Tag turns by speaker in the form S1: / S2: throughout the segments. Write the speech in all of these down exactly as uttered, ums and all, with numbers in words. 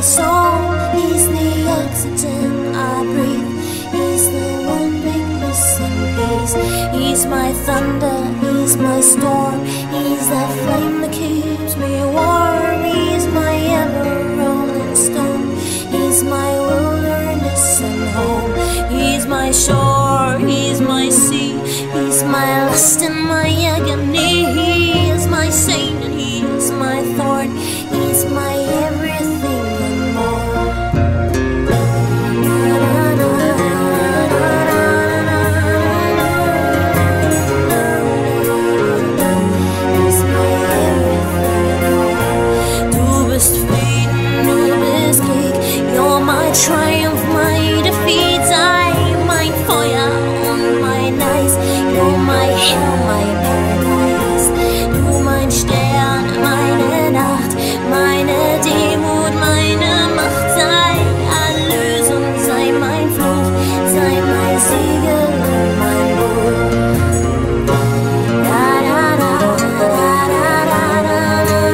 S1: soul, he's the oxygen I breathe. He's the one big missing piece. He's my thunder, he's my storm. He's that flame that keeps me warm. He's my ever-rolling stone. He's my wilderness and home. He's my shore, he's my sea. He's my lust and my agony. He is my saint and he is my thorn. He's my everything and more. He's my everything and more. Du bist Frieden, du bist Krieg. You're my triumph, my defeat. I'm mein Feuer und mein Eis. You're my hell, my paradise. Du mein Stern, meine Nacht, meine Demut, meine Macht. Sei Erlösung, sei mein Fluch, sei mein Siegel und mein Buch. Da, da, da, da, da, da, da, da,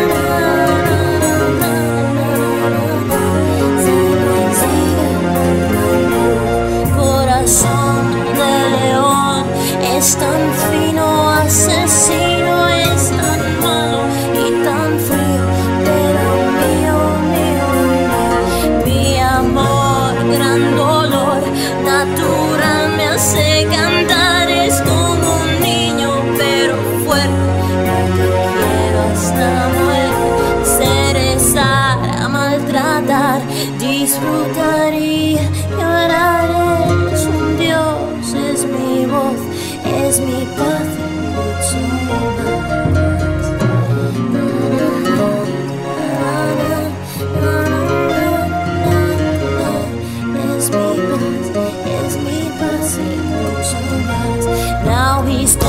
S1: sei mein Siegel und mein Buch. Corazón de león, es tan fino, asesino, es tan malo y tan frío, pero mío, mío, mío. Mi amor, gran dolor, natural me hace cantar. Es como un niño, pero fuerte, yo te quiero hasta la muerte. Cerezar, maltratar, disfrutar y llorar. Es un Dios, es mi voz, es mi paz y mucho más. Es mi paz, es mi paz y mucho más. Now he's